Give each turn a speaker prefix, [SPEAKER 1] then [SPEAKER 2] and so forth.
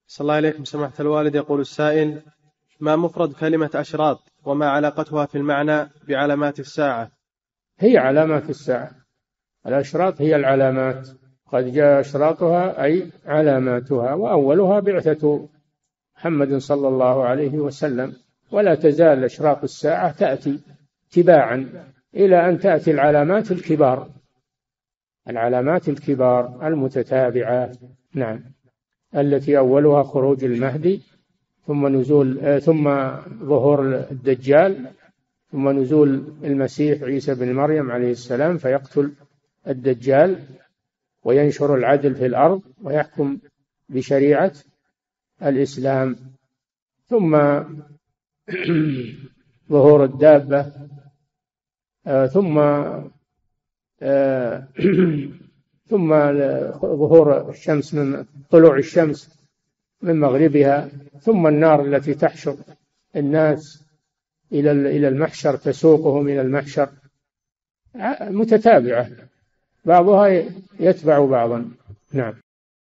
[SPEAKER 1] صلى الله عليكم سماحة الوالد. يقول السائل: ما مفرد كلمة أشراط، وما علاقتها في المعنى بعلامات الساعة؟
[SPEAKER 2] هي علامات الساعة. الأشراط هي العلامات، قد جاء أشراطها أي علاماتها، وأولها بعثة محمد صلى الله عليه وسلم. ولا تزال أشراط الساعة تأتي تباعا إلى أن تأتي العلامات الكبار، العلامات الكبار المتتابعة. نعم. التي أولها خروج المهدي، ثم نزول ثم ظهور الدجال، ثم نزول المسيح عيسى بن مريم عليه السلام فيقتل الدجال وينشر العدل في الأرض ويحكم بشريعة الإسلام، ثم ظهور الدابة، ثم ثم ظهور الشمس من طلوع الشمس من مغربها، ثم النار التي تحشر الناس إلى المحشر، تسوقهم إلى المحشر، متتابعة بعضها يتبع بعضا. نعم.